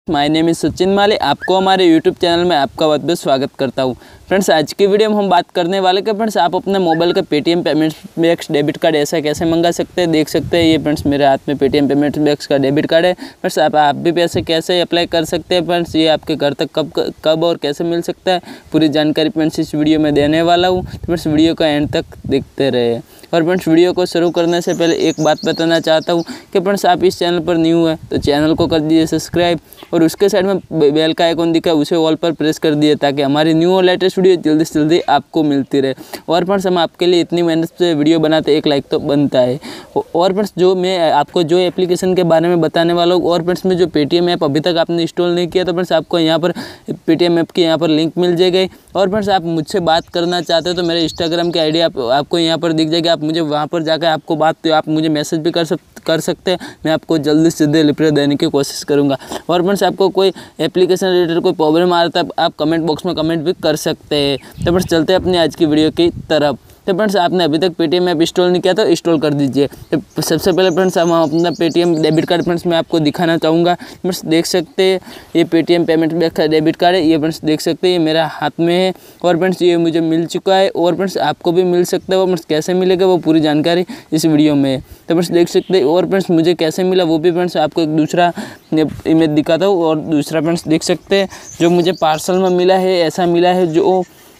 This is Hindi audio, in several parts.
My name is Sachin Male. आपको हमारे यूट्यूब चैनल में आपका बहुत बहुत स्वागत करता हूं। फ्रेंड्स, आज की वीडियो में हम बात करने वाले कि फ्रेंड्स आप अपने मोबाइल का Paytm payments banks debit card ऐसा कैसे मंगा सकते हैं। देख सकते हैं ये फ्रेंड्स मेरे हाथ में पेटीएम पेमेंट्स बैक्स का डेबिट कार्ड है। फ्रेंड्स आप भी पैसे कैसे अप्लाई कर सकते हैं। फ्रेंड्स ये आपके घर तक कब और कैसे मिल सकता है, पूरी जानकारी फ्रेंड्स इस वीडियो में देने वाला हूँ। फ्रेंड्स वीडियो का एंड तक देखते रहे। और फ्रेंड्स वीडियो को शुरू करने से पहले एक बात बताना चाहता हूँ कि फ्रेंड्स आप इस चैनल पर न्यू है तो चैनल को कर दीजिए सब्सक्राइब और उसके साइड में बेल का आइकॉन दिखा है उसे ऑल पर प्रेस कर दिए ताकि हमारी न्यू और लेटेस्ट वीडियो जल्दी से जल्दी आपको मिलती रहे। और फ्रेंड्स हम आपके लिए इतनी मेहनत से वीडियो बनाते एक लाइक तो बनता है। और फ्रेंड्स जो मैं आपको जो एप्लीकेशन के बारे में बताने वाला हूँ और फ्रेंड्स में जो पेटीएम ऐप अभी तक आपने इंस्टॉल नहीं किया तो फ्रेंड्स आपको यहाँ पर पेटीएम ऐप की यहाँ पर लिंक मिल जाएगी। और फ्रेंड्स आप मुझसे बात करना चाहते हो तो मेरे इंस्टाग्राम की आईडी आपको यहाँ पर दिख जाएगी। आप मुझे वहाँ पर जाकर आपको आप मुझे मैसेज भी कर सकते हैं। मैं आपको जल्दी से जल्दी रिप्लाई देने की कोशिश करूँगा। और फ्रेंड्स आपको कोई एप्लीकेशन रिलेटेड कोई प्रॉब्लम आ रहा है आप कमेंट बॉक्स में कमेंट भी कर सकते हैं। तो फ्रेंड्स चलते हैं अपनी आज की वीडियो की तरफ। तो फ्रेंड्स आपने अभी तक पेटीएम ऐप इंस्टॉल नहीं किया तो इंस्टॉल कर दीजिए। तो सबसे पहले फ्रेंड्स हम अपना पेटीएम डेबिट कार्ड फ्रेंड्स मैं आपको दिखाना चाहूँगा। फ्रेंड्स देख सकते हैं ये पेटीएम पेमेंट बैक का डेबिट कार्ड है। ये फ्रेंड्स देख सकते हैं ये मेरा हाथ में है और फ्रेंड्स ये मुझे मिल चुका है और फ्रेंड्स आपको भी मिल सकता है। वो फ्रेंड्स कैसे मिलेगा वो पूरी जानकारी इस वीडियो में है। तो फ्रेंड्स देख सकते हैं और फ्रेंड्स मुझे कैसे मिला वो भी फ्रेंड्स आपको एक दूसरा इमेज दिखाता हूँ। और दूसरा फ्रेंड्स देख सकते हैं जो मुझे पार्सल में मिला है ऐसा मिला है जो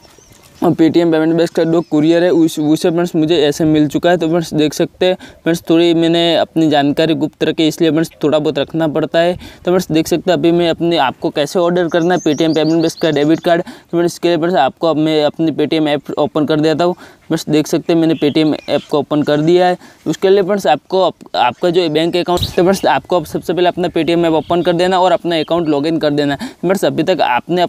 पेटीएम पेमेंट बैक्स का जो कुरियर है उसे फ्रेंड्स मुझे ऐसे मिल चुका है। तो फ्रेंड्स देख सकते हैं फ्रेंड्स थोड़ी मैंने अपनी जानकारी गुप्त रखी इसलिए फ्रेंड्स थोड़ा बहुत रखना पड़ता है। तो फ्रेंड्स देख सकते हैं अभी मैं अपने आपको कैसे ऑर्डर करना है पेटीएम पेमेंट बैक्स का डेबिट कार्ड। तो फ्रेंड्स इसके लिए फ्रेंड्स आपको अब मैं अपनी पेटीएम ऐप ओपन कर देता हूँ। फ्रेंड्स देख सकते हैं मैंने पेटीएम ऐप को ओपन कर दिया है। उसके लिए फ्रेंड्स आपको आपका जो बैंक अकाउंट तो फ्रेंड्स आपको सबसे पहले अपना पेटीएम ऐप ओपन कर देना और अपना अकाउंट लॉगिन कर देना। फ्रेंड्स अभी तक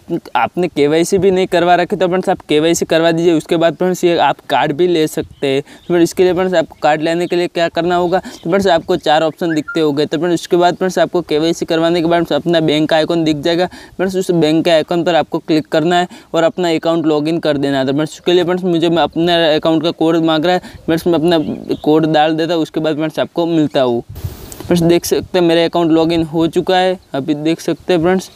आपने केवाईसी भी नहीं करवा रखी तो फ्रेंड्स आप केवाईसी करवा दीजिए। उसके बाद फ्रेंड्स ये आप कार्ड भी ले सकते हैं। तो फ्रेंड्स इसके लिए फ्रेंड्स आपको कार्ड लेने के लिए क्या करना होगा तो फ्रेंड्स आपको 4 ऑप्शन दिखते होंगे। तो फ्रेंड्स उसके बाद फ्रेंड्स आपको केवाईसी करवाने के बाद अपना बैंक का आइकॉन दिख जाएगा। फ्रेंड्स उस बैंक के आइकॉन पर आपको क्लिक करना है और अपना अकाउंट लॉगिन कर देना है। तो फ्रेंड्स उसके लिए फ्रेंड्स मुझे मैं अपने अकाउंट का कोड मांग रहा है। फ्रेंड्स मैं अपना कोड डाल देता हूँ उसके बाद फ्रेंड्स आपको मिलता हूँ। फ्रेंड्स देख सकते हैं मेरे अकाउंट लॉगिन हो चुका है। अभी देख सकते हैं फ्रेंड्स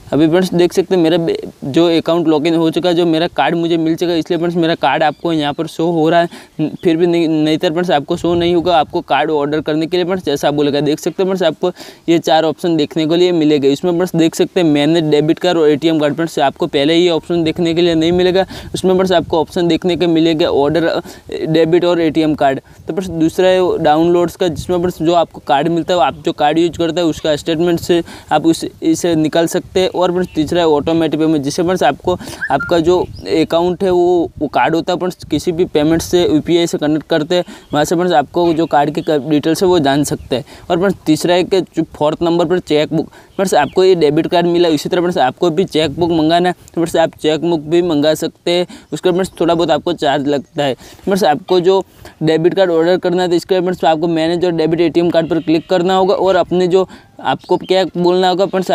देख सकते हैं मेरा जो अकाउंट लॉगिन हो चुका है जो मेरा कार्ड मुझे मिल चुका है इसलिए फ्रेंड्स मेरा कार्ड आपको यहाँ पर शो हो रहा है। फिर भी नहीं तो फ्रेंड्स आपको शो नहीं होगा। आपको कार्ड ऑर्डर करने के लिए फ्रेंड्स जैसा बोलेगा देख सकते हैं फ्रेंड्स आपको ये 4 ऑप्शन देखने के लिए मिलेगा। इसमें फ्रेंड्स देख सकते हैं मैनेज डेबिट कार्ड और एटीएम कार्ड। फ्रेंड्स आपको पहले ये ऑप्शन देखने के लिए नहीं मिलेगा। उसमें फ्रेंड्स आपको ऑप्शन देखने के मिलेगा ऑर्डर डेबिट और एटीएम कार्ड। तो फ्रेंड्स दूसरा है डाउनलोड्स का जिसमें फ्रेंड्स जो आपको कार्ड मिलता है आप जो कार्ड यूज करते हैं उसका स्टेटमेंट से आप इसे निकाल सकते हैं। और फ्रेंड्स तीसरा है ऑटोमेटिक पेमेंट जिससे फ्रेंड्स आपका जो अकाउंट है वो कार्ड होता है फ्रेंड्स किसी भी पेमेंट से यूपीआई से कनेक्ट करते हैं वहाँ से फ्रेंड्स आपको जो कार्ड की डिटेल्स है वो जान सकते हैं। और फ्रेंड्स तीसरा है कि 4th नंबर पर चेक बुक। फ्रेंड्स आपको ये डेबिट कार्ड मिला इसी तरह फ्रेंड्स आपको भी चेक बुक मंगाना है तो फ्रेंड्स आप चेक बुक भी मंगा सकते हैं। उसके फ्रेंड्स थोड़ा बहुत आपको चार्ज लगता है। फ्रेंड्स आपको जो डेबिट कार्ड ऑर्डर करना है तो इसके फ्रेंड्स आपको मैनेज और डेबिट एटीएम कार्ड पर क्लिक करना होगा और अपने जो आपको क्या बोलना होगा फ्रेंड्स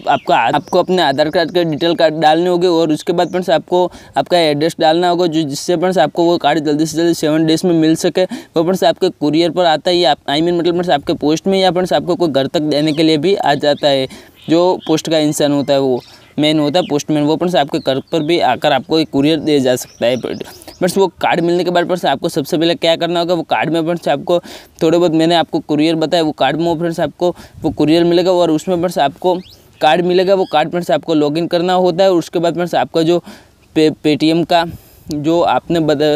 आपको अपने आधार कार्ड के डिटेल कार्ड डालने होंगे और उसके बाद फ्रेंड्स आपको आपका एड्रेस डालना होगा जो जिससे फ्रेंड्स आपको वो कार्ड जल्दी से जल्दी 7 डेज में मिल सके। वो फ्रेंड्स आपके कुरियर पर आता है या मतलब फ्रेंड्स आपके पोस्ट में या फ्रेंड्स आपको कोई घर तक देने के लिए भी आ जाता है। जो पोस्ट का इंसान होता है वो मेन होता है पोस्टमैन वो फ्रेंड्स आपके घर पर भी आकर आपको एक कुरियर दे जा सकता है। फ्रेंड्स वो कार्ड मिलने के बाद फ्रेंड्स आपको सबसे पहले क्या करना होगा वो कार्ड में फ्रेंड्स आपको थोड़े बहुत मैंने आपको कुरियर बताया वो कार्ड में फ्रेंड्स आपको वो कुरियर मिलेगा और उसमें फ्रेंड्स आपको कार्ड मिलेगा। वो कार्ड फ्रेंड्स आपको लॉगिन करना होता है। उसके बाद फ्रेंड्स आपका जो पेटीएम का जो आपने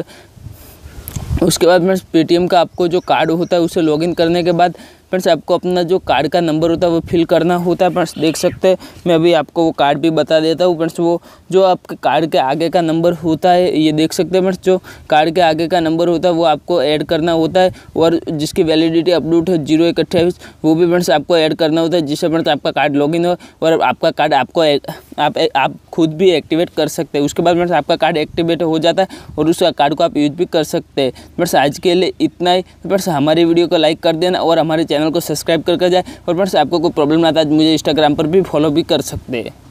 उसके बाद फ्रेंड्स पेटीएम का आपको जो कार्ड होता है उसे लॉगिन करने के बाद फ्रेंड्स आपको अपना जो कार्ड का नंबर होता है वो फिल करना होता है। फ्रेंड्स देख सकते हैं मैं अभी आपको वो कार्ड भी बता देता हूँ। फ्रेंड्स वो जो आपके कार्ड के आगे का नंबर होता है ये देख सकते हैं फ्रेंड्स जो कार्ड के आगे का नंबर होता है वो आपको ऐड करना होता है और जिसकी वैलिडिटी अपडेट है 0128 वो भी फ्रेंड्स आपको ऐड करना होता है जिससे फ्रेंड्स आपका कार्ड लॉगिन हो और आपका कार्ड आपको आप खुद भी एक्टिवेट कर सकते हैं। उसके बाद फ्रेंड्स आपका कार्ड एक्टिवेट हो जाता है और उस कार्ड को आप यूज भी कर सकते हैं। फ्रेंड्स आज के लिए इतना ही। फ्रेंड्स हमारी वीडियो को लाइक कर देना और हमारे चैनल को सब्सक्राइब करके जाए। और फ्रेंड्स आपको कोई प्रॉब्लम आता है मुझे इंस्टाग्राम पर भी फॉलो भी कर सकते हैं।